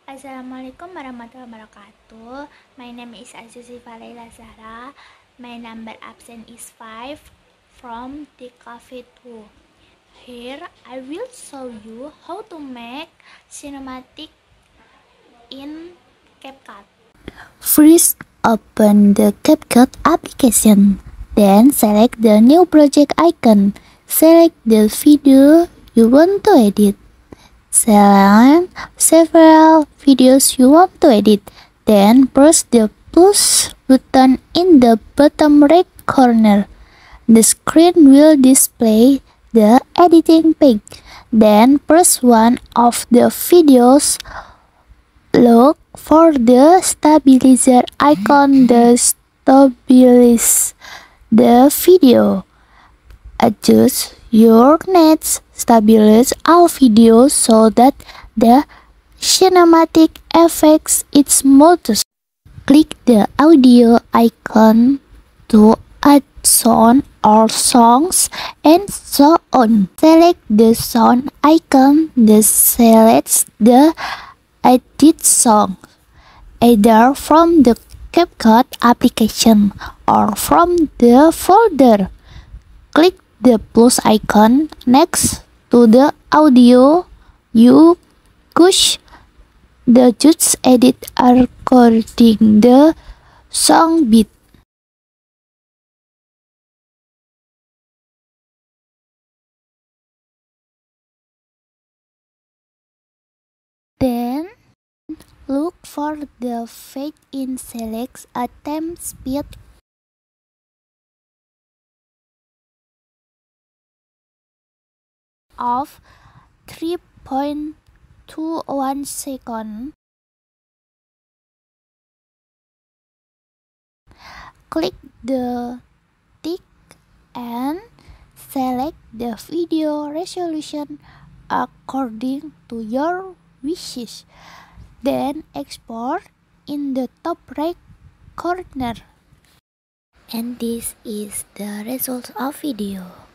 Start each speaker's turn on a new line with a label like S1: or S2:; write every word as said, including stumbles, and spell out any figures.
S1: Assalamualaikum warahmatullahi wabarakatuh. My name is Azuzi Falaila Zahra. My number absent is five from the cafe two. Here I will show you how to make cinematic in CapCut.
S2: First, open the CapCut application. Then select the new project icon. Select the video you want to edit. Select several videos you want to edit. Then press the plus button in the bottom right corner. The screen will display the editing page. Then press one of the videos. Look for the stabilizer icon that stabilizes the video. Adjust your net, stabilize all videos so that the cinematic effects is smooth. Click the audio icon to add sound or songs and so on. Select the sound icon that selects the edit song, either from the CapCut application or from the folder. Click the plus icon next to the audio you choose the just edit according the song beat. Then look for the fade in, select a time speed of three point two one second. Click the tick and select the video resolution according to your wishes. Then export in the top right corner. And this is the result of video.